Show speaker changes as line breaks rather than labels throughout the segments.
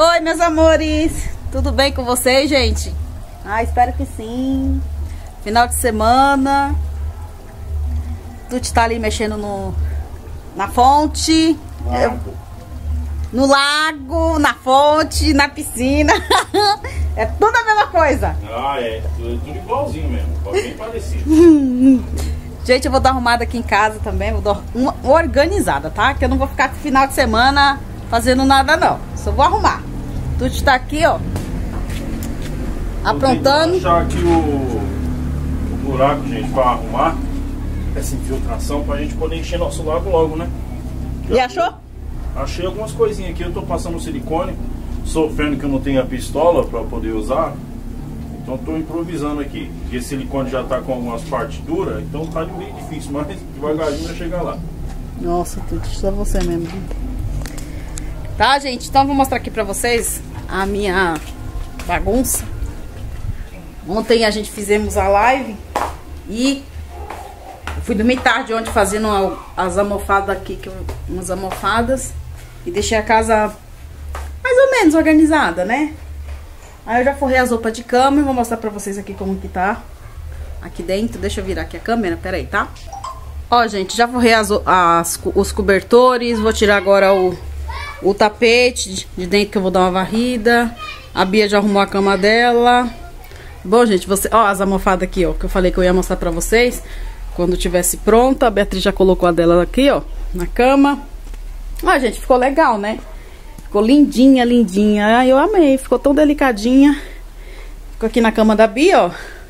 Oi, meus amores, tudo bem com vocês, gente? Espero que sim. Final de semana. Tuti tá ali mexendo na fonte, no lago, na fonte, na piscina. É tudo a mesma coisa.
É tudo igualzinho mesmo, bem parecido.
Gente, eu vou dar arrumada aqui em casa também, vou dar uma organizada, tá? Que eu não vou ficar final de semana fazendo nada não, só vou arrumar. Tuti tá aqui, ó, aprontando.
Vou achar aqui o buraco, gente, pra arrumar essa infiltração pra gente poder encher nosso lago logo, né?
E achou?
Achei algumas coisinhas aqui, eu tô passando silicone, sofrendo que eu não tenho a pistola pra poder usar. Então tô improvisando aqui, porque esse silicone já tá com algumas partes duras, então tá meio difícil, mas devagarinho vai chegar lá.
Nossa, Tuti, só você mesmo. Tá, gente? Então eu vou mostrar aqui pra vocês a minha bagunça. Ontem a gente fizemos a live e eu fui dormir tarde ontem fazendo as almofadas aqui, umas almofadas, e deixei a casa mais ou menos organizada, né? Aí eu já forrei as roupas de cama e vou mostrar pra vocês aqui como que tá aqui dentro. Deixa eu virar aqui a câmera, peraí, tá? Ó, gente, já forrei os cobertores, vou tirar agora o tapete de dentro que eu vou dar uma varrida. A Bia já arrumou a cama dela. Bom, gente, ó, as almofadas aqui, ó, que eu falei que eu ia mostrar pra vocês quando tivesse pronta. A Beatriz já colocou a dela aqui, ó, na cama. Ó, gente, ficou legal, né? Ficou lindinha, lindinha. Ai, eu amei, ficou tão delicadinha. Ficou aqui na cama da Bia, ó.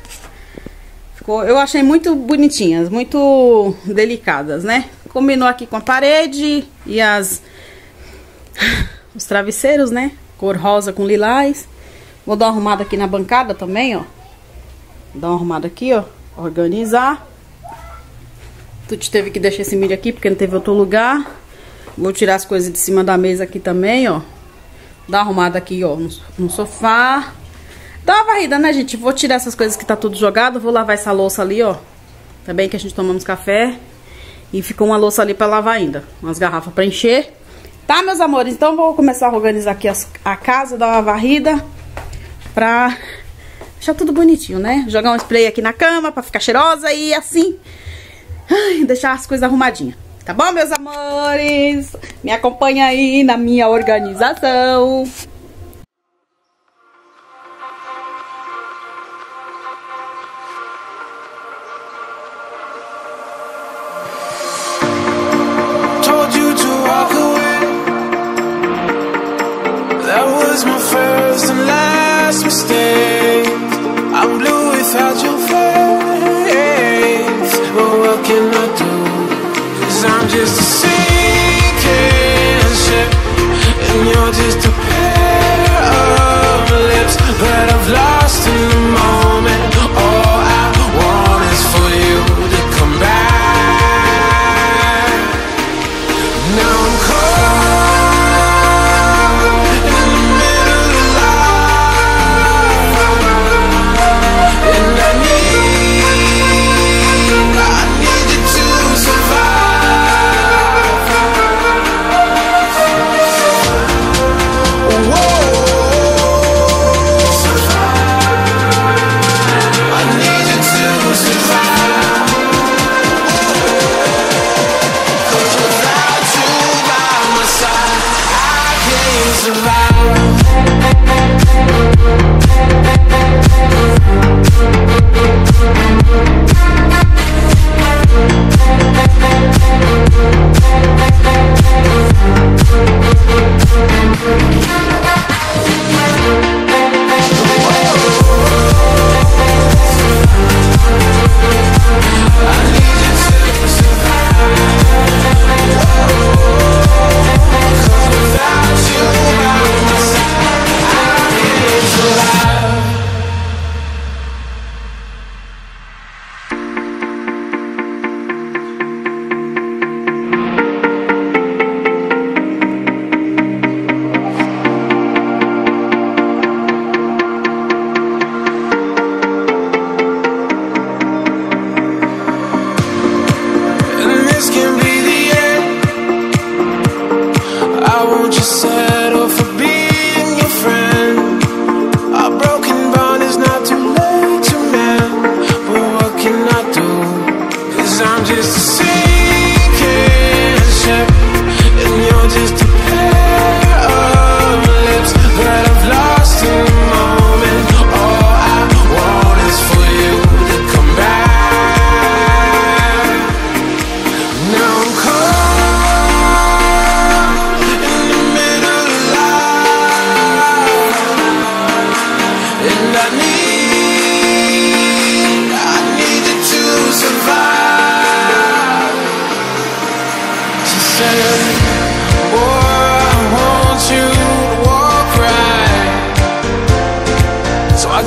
Eu achei muito bonitinhas, muito delicadas, né? Combinou aqui com a parede e os travesseiros, né? Cor rosa com lilás. Vou dar uma arrumada aqui na bancada também, ó. Dar uma arrumada aqui, ó. Organizar. Tuti teve que deixar esse milho aqui porque não teve outro lugar. Vou tirar as coisas de cima da mesa aqui também, ó. Dar uma arrumada aqui, ó, no sofá. Dá uma varrida, né, gente? Vou tirar essas coisas que tá tudo jogado. Vou lavar essa louça ali, ó. Também que a gente tomamos café. E ficou uma louça ali pra lavar ainda. Umas garrafas pra encher. Tá, meus amores? Então vou começar a organizar aqui a casa, dar uma varrida. Pra deixar tudo bonitinho, né? Jogar um spray aqui na cama pra ficar cheirosa e assim... deixar as coisas arrumadinhas. Tá bom, meus amores? Me acompanha aí na minha organização.
Told you to walk away. That was my first and last mistake. I'm blue without your face. But what can I do? I'm just a sinking ship, and you're just a pair of lips. But I've lost in the moment. All I want is for you to come back. Now I'm caught in the middle of life, and I need you to survive.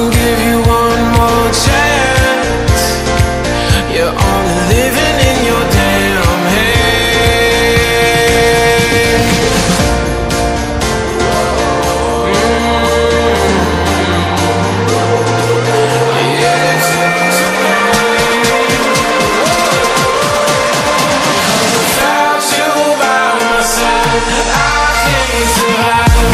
give you one more chance. You're only living in your damn head. Without you by my side, I can't survive.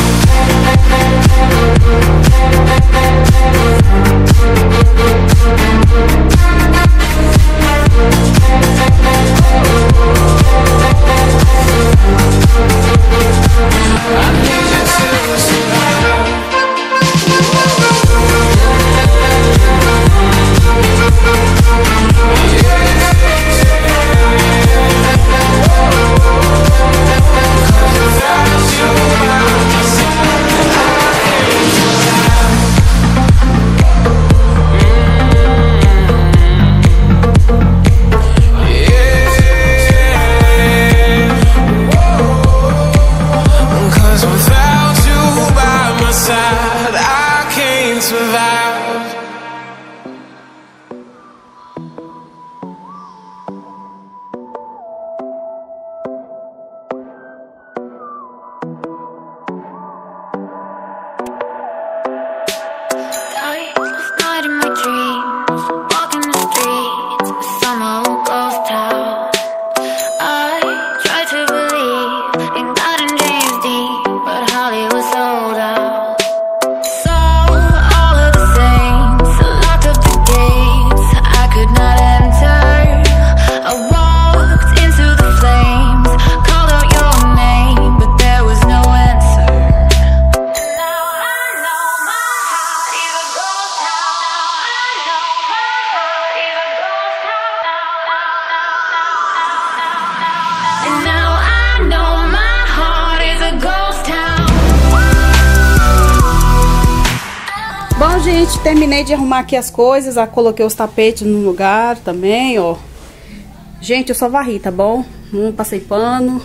Bom, gente, terminei de arrumar aqui as coisas. Coloquei os tapetes no lugar também, ó. Gente, eu só varri, tá bom? Não passei pano.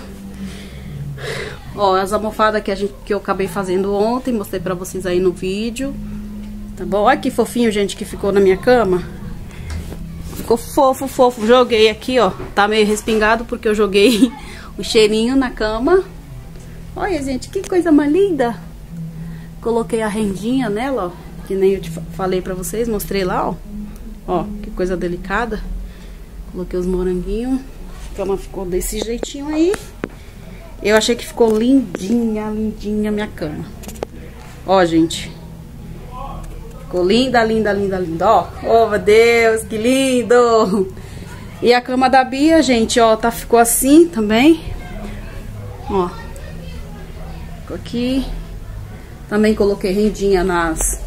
Ó, as almofadas que eu acabei fazendo ontem, mostrei pra vocês aí no vídeo. Tá bom? Olha que fofinho, gente, que ficou na minha cama. Ficou fofo, fofo. Joguei aqui, ó. Tá meio respingado porque eu joguei o cheirinho na cama. Olha, gente, que coisa mais linda. Coloquei a rendinha nela, ó. Que nem eu te falei pra vocês, mostrei lá, ó. Ó, que coisa delicada. Coloquei os moranguinhos. A cama ficou desse jeitinho aí. Eu achei que ficou lindinha, lindinha a minha cama. Ó, gente. Ficou linda, linda, linda, linda, ó. Oh, meu Deus, que lindo. E a cama da Bia, gente, ó, ficou assim também. Ó. Ficou aqui. Também coloquei rendinha nas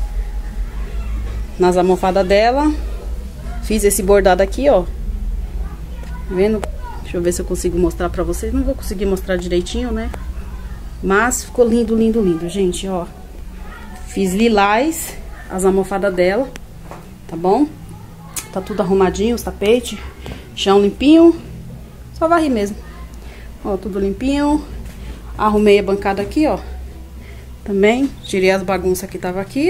almofadas dela. Fiz esse bordado aqui, ó. Tá vendo? Deixa eu ver se eu consigo mostrar pra vocês. Não vou conseguir mostrar direitinho, né? Mas ficou lindo, lindo, lindo, gente, ó. Fiz lilás as almofadas dela, tá bom? Tá tudo arrumadinho, os tapetes. Chão limpinho. Só varri mesmo. Ó, tudo limpinho. Arrumei a bancada aqui, ó. Também, tirei as bagunças que tava aqui.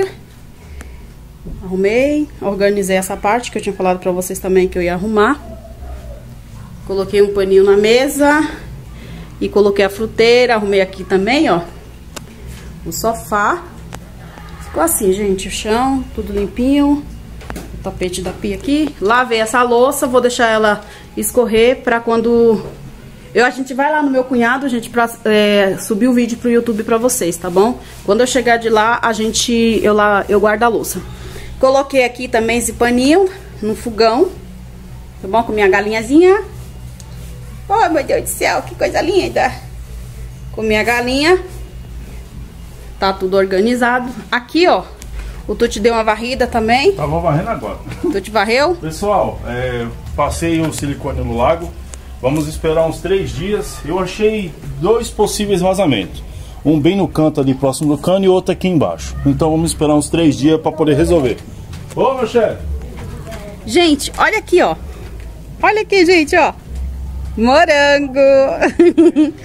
Arrumei, organizei essa parte que eu tinha falado pra vocês também que eu ia arrumar. Coloquei um paninho na mesa. E coloquei a fruteira, arrumei aqui também, ó. O sofá. Ficou assim, gente, o chão, tudo limpinho. O tapete da pia aqui. Lavei essa louça, vou deixar ela escorrer pra quando... A gente vai lá no meu cunhado, gente, pra subir o vídeo pro YouTube pra vocês, tá bom? Quando eu chegar de lá, eu guardo a louça. Coloquei aqui também esse paninho no fogão, tá bom? Com minha galinhazinha. Oh, meu Deus do céu, que coisa linda. Com minha galinha. Tá tudo organizado. Aqui, ó, o Tuti deu uma varrida também.
Tava varrendo agora.
O Tuti varreu.
Pessoal, passei o silicone no lago. Vamos esperar uns 3 dias. Eu achei 2 possíveis vazamentos. Um bem no canto ali, próximo do cano, e outro aqui embaixo. Então vamos esperar uns 3 dias para poder resolver. Ô, meu chefe!
Gente, olha aqui, ó. Olha aqui, gente, ó. Morango.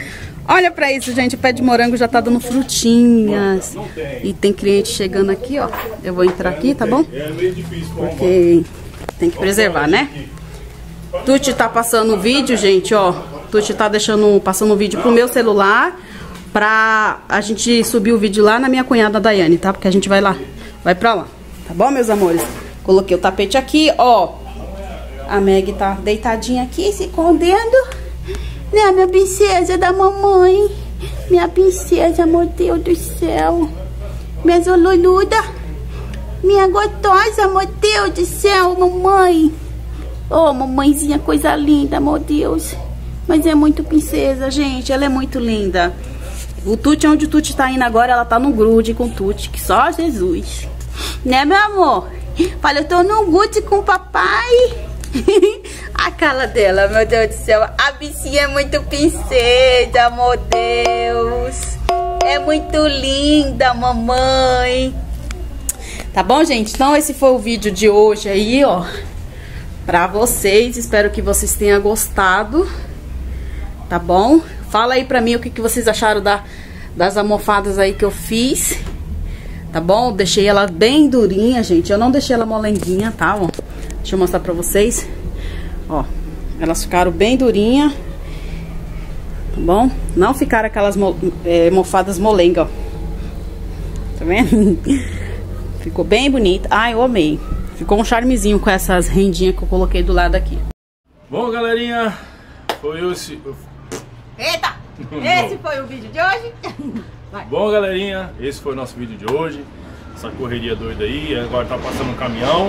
Olha pra isso, gente. O pé de morango já tá dando frutinhas.
Não tem.
E tem cliente chegando aqui, ó. Eu vou entrar aqui, tá bom?
É meio difícil.
Porque tem que preservar, né? Tuti tá passando o vídeo, gente, ó. Tuti tá passando o vídeo pro meu celular pra a gente subir o vídeo lá na minha cunhada Daiane, tá? Porque a gente vai lá, vai pra lá. Tá bom, meus amores? Coloquei o tapete aqui, ó. A Meg tá deitadinha aqui, se escondendo. Né, minha princesa da mamãe. Minha princesa, meu Deus do céu. Minha zoluluda. Minha gostosa, meu Deus do céu, mamãe. Oh, mamãezinha, coisa linda, meu Deus. Mas é muito princesa, gente. Ela é muito linda. O Tuti, onde o Tuti tá indo agora, ela tá no grude com o Tuti, que só Jesus. Né, meu amor? Fala, eu tô no grude com o papai. A cara dela, meu Deus do céu. A bichinha é muito princesa, meu Deus. É muito linda, mamãe. Tá bom, gente? Então esse foi o vídeo de hoje aí, ó, pra vocês. Espero que vocês tenham gostado. Tá bom? Fala aí pra mim o que vocês acharam das almofadas aí que eu fiz. Tá bom? Deixei ela bem durinha, gente. Eu não deixei ela molenguinha, tá? Ó, deixa eu mostrar pra vocês. Ó, elas ficaram bem durinha. Tá bom? Não ficaram aquelas almofadas molenga, ó. Tá vendo? Ficou bem bonita. Ai, eu amei. Ficou um charmezinho com essas rendinhas que eu coloquei do lado aqui.
Bom, galerinha, foi esse...
Eita! Esse foi o vídeo de hoje. Vai.
Bom, galerinha, esse foi o nosso vídeo de hoje. Essa correria doida aí. Agora tá passando um caminhão.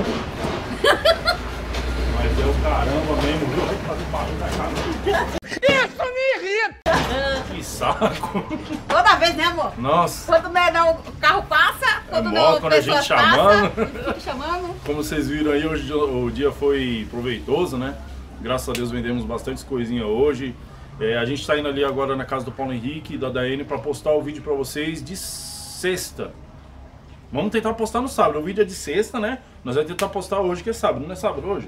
Mas é o caramba mesmo, viu? Vai fazer barulho da caramba. Isso me irrita! Que saco!
Toda vez, né, amor?
Nossa!
Quando não, o carro passa, quando não,
quando a gente chamando.
Chamando.
Como vocês viram aí, hoje o dia foi proveitoso, né? Graças a Deus vendemos bastante coisinha hoje. A gente tá indo ali agora na casa do Paulo Henrique e da Daiane pra postar o vídeo pra vocês de sexta. Vamos tentar postar no sábado. O vídeo é de sexta, né? Nós vamos tentar postar hoje, que é sábado. Não é sábado hoje?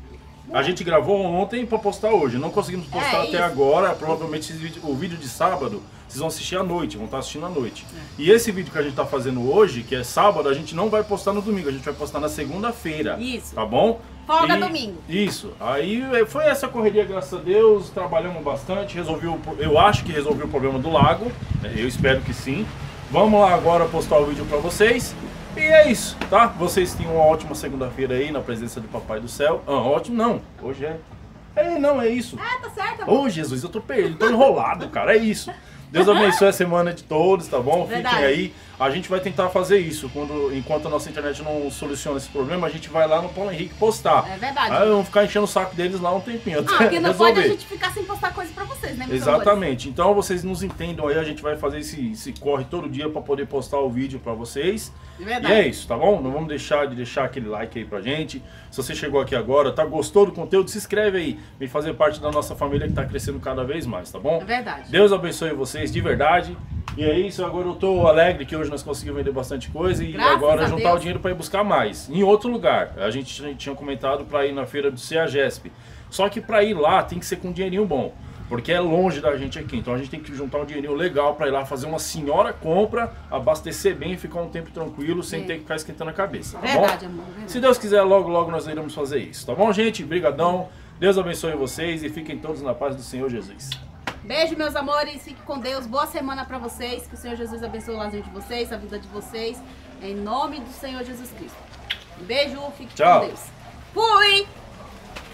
A gente gravou ontem pra postar hoje. Não conseguimos postar até agora. Provavelmente o vídeo de sábado vocês vão assistir à noite. Vão estar assistindo à noite. E esse vídeo que a gente tá fazendo hoje, que é sábado, a gente não vai postar no domingo. A gente vai postar na segunda-feira. Isso. Tá bom?
Folga domingo.
Isso. Aí foi essa correria, graças a Deus. Trabalhamos bastante. Eu acho que resolvi o problema do lago. Eu espero que sim. Vamos lá agora postar o vídeo pra vocês. E é isso, tá? Vocês tenham uma ótima segunda-feira aí na presença do Papai do Céu. Ótimo não, hoje é... não, é isso.
Tá certo, amor.
Ô, Jesus, eu tô perdido, tô enrolado, cara, é isso. Deus abençoe a semana de todos, tá bom?
Verdade.
Fiquem aí. A gente vai tentar fazer isso. Enquanto a nossa internet não soluciona esse problema, a gente vai lá no Paulo Henrique postar.
É verdade.
Aí vamos ficar enchendo o saco deles lá um tempinho.
Porque não pode a gente ficar sem postar coisa pra vocês, né, meus
Exatamente. Amores? Então vocês nos entendam aí, a gente vai fazer esse corre todo dia pra poder postar o vídeo pra vocês.
Verdade.
E é isso, tá bom? Não vamos deixar de deixar aquele like aí pra gente. Se você chegou aqui agora, gostou do conteúdo, se inscreve aí. Vem fazer parte da nossa família que tá crescendo cada vez mais, tá bom?
É verdade.
Deus abençoe vocês de verdade. E é isso, agora eu tô alegre que hoje nós conseguimos vender bastante coisa e
Graças
agora
a
juntar
Deus.
o dinheiro para ir buscar mais, em outro lugar. A gente tinha comentado para ir na feira do CEAGESP. Só que para ir lá tem que ser com um dinheirinho bom, porque é longe da gente aqui. Então a gente tem que juntar um dinheirinho legal para ir lá fazer uma senhora compra, abastecer bem e ficar um tempo tranquilo, sem ter que ficar esquentando a cabeça, tá
Verdade,
bom?
amor, verdade.
Se Deus quiser, logo nós iremos fazer isso, tá bom, gente? Brigadão. Deus abençoe vocês e fiquem todos na paz do Senhor Jesus.
Beijo, meus amores. Fiquem com Deus. Boa semana pra vocês. Que o Senhor Jesus abençoe o lazer de vocês, a vida de vocês. Em nome do Senhor Jesus Cristo. Beijo. Fiquem com Deus. Fui!